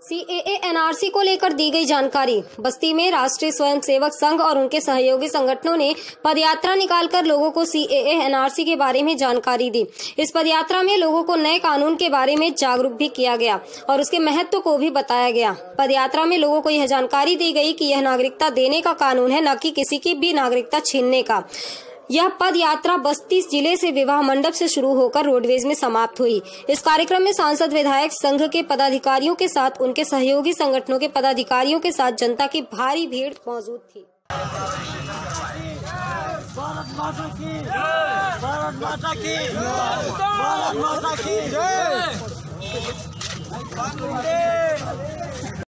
CAA NRC को लेकर दी गई जानकारी। बस्ती में राष्ट्रीय स्वयंसेवक संघ और उनके सहयोगी संगठनों ने पदयात्रा निकालकर लोगों को सीएए एनआरसी के बारे में जानकारी दी। इस पदयात्रा में लोगों को नए कानून के बारे में जागरूक भी किया गया और उसके महत्व को भी बताया गया। पदयात्रा में लोगों को यह जानकारी दी गई कि यह नागरिकता देने का कानून है, न कि किसी की भी नागरिकता छीनने का। यह पद यात्रा बस्ती जिले से विवाह मंडप से शुरू होकर रोडवेज में समाप्त हुई। इस कार्यक्रम में सांसद, विधायक, संघ के पदाधिकारियों के साथ उनके सहयोगी संगठनों के पदाधिकारियों के साथ जनता की भारी भीड़ मौजूद थी। भारत माता की जय, भारत माता की जय, भारत माता की जय।